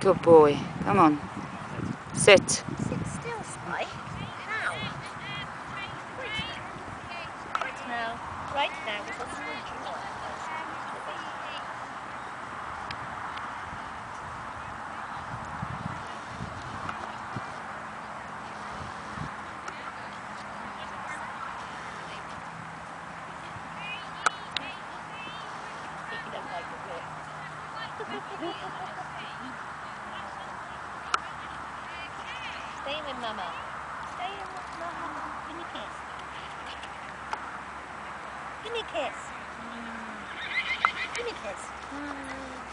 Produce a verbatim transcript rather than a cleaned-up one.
Good boy. Come on. Sit. Sit still, Spike. Now. Right now. Right now. There's a scrunchie on first. You don't like the whip. Stay with Mama. Stay with Mama. Give me a kiss. Give me a kiss. Give me a kiss.